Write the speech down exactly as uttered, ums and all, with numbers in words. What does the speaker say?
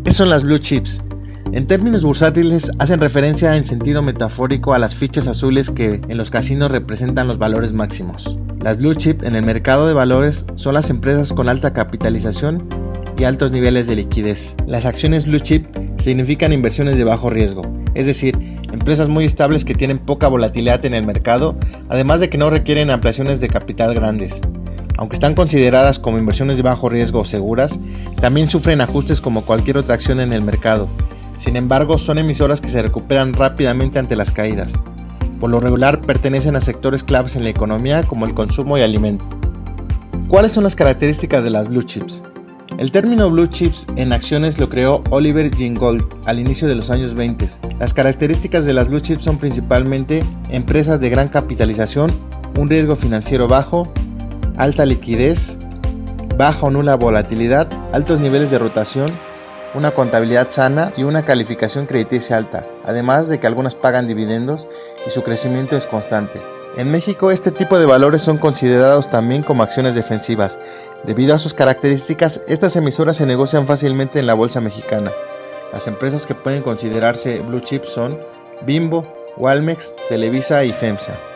¿Qué son las blue chips? En términos bursátiles hacen referencia en sentido metafórico a las fichas azules que en los casinos representan los valores máximos. Las blue chip en el mercado de valores son las empresas con alta capitalización y altos niveles de liquidez. Las acciones blue chip significan inversiones de bajo riesgo, es decir, empresas muy estables que tienen poca volatilidad en el mercado, además de que no requieren ampliaciones de capital grandes. Aunque están consideradas como inversiones de bajo riesgo o seguras, también sufren ajustes como cualquier otra acción en el mercado. Sin embargo, son emisoras que se recuperan rápidamente ante las caídas. Por lo regular, pertenecen a sectores claves en la economía como el consumo y alimentos. ¿Cuáles son las características de las blue chips? El término blue chips en acciones lo creó Oliver Gingold al inicio de los años veinte. Las características de las blue chips son principalmente empresas de gran capitalización, un riesgo financiero bajo, alta liquidez, baja o nula volatilidad, altos niveles de rotación, una contabilidad sana y una calificación crediticia alta, además de que algunas pagan dividendos y su crecimiento es constante. En México, este tipo de valores son considerados también como acciones defensivas. Debido a sus características, estas emisoras se negocian fácilmente en la bolsa mexicana. Las empresas que pueden considerarse blue chips son Bimbo, Walmex, Televisa y FEMSA.